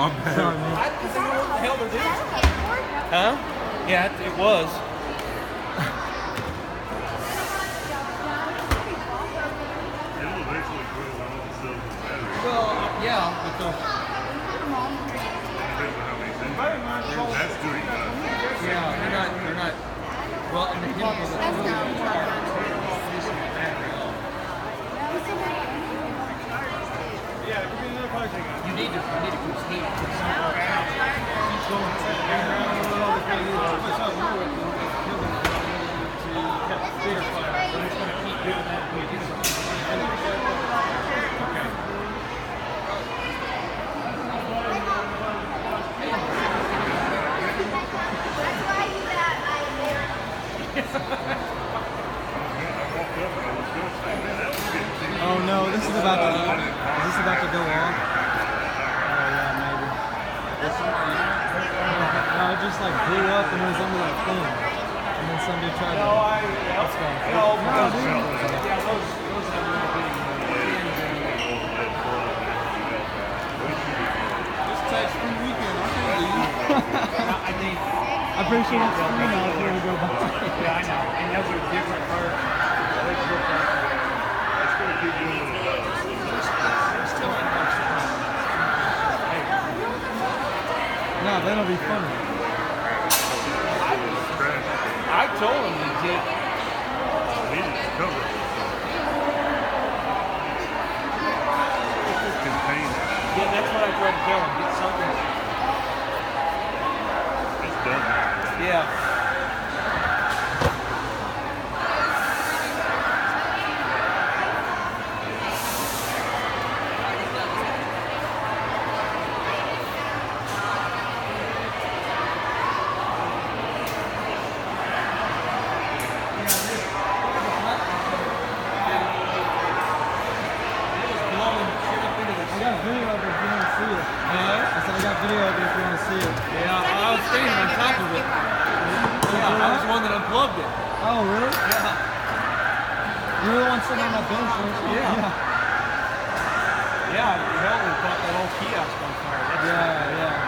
my bad. Sorry, man. I didn't know what the hell they're doing. Huh? Yeah, it was. Well, yeah, because That's doing that. yeah, they're not. Well, and the chemicals that they're you need to put heat. Keep going. Oh no, this is about to. Is this about to go off? Oh yeah, maybe. No, it just like blew up and it was under that thing, and then somebody tried to. Let's go. No, dude. Just text free weekend. I can't leave. I'm pretty sure that's free now if you want to go by. Yeah, I know. And those are different birds. It's going to keep doing what it does. No, that'll be funny. I told him to get. He needs to cover it. Contain it. Yeah, that's what I tried to tell him. Get something. It's done now. Yeah. I got video of it if you want to see it. I said I got video of it if you want to see it. Yeah, I was standing on top of it. Yeah, I was the one that unplugged it. Oh, really? Yeah. You were the one sitting on that bench, weren't you? Yeah. Yeah, hell, we caught that old kiosk on fire. That's Yeah.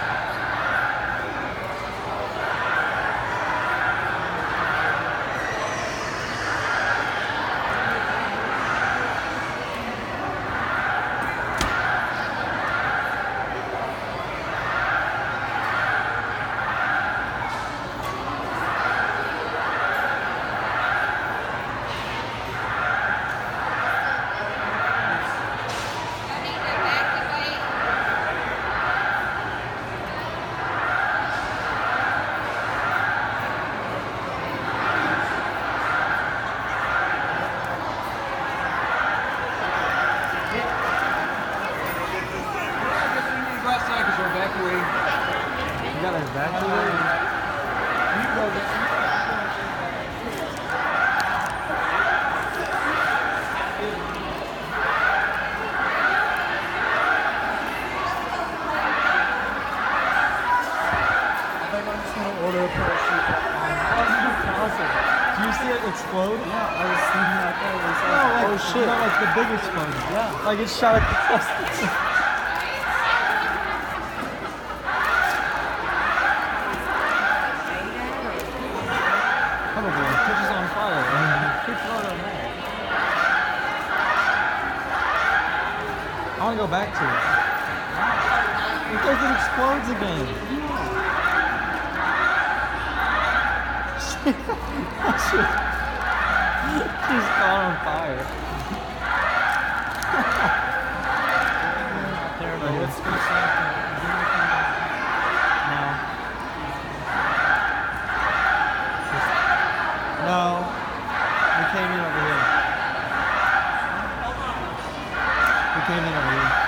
You got to evacuate? You go get. Order a parachute. Awesome. Do you see it explode? Yeah, I was thinking like that. It was like, Oh, oh shit. Not like the big explosion. Yeah. Like it shot across. Hoverboard catches on fire and keeps running around. I want to go back to it. Because it explodes again. She's caught on fire. Let's go No. We came in over here. We came in over here.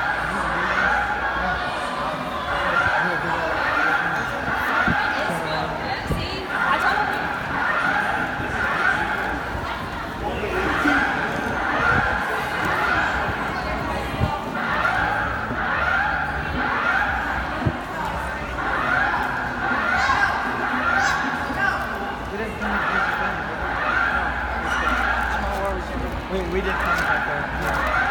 We did contact there. Yeah.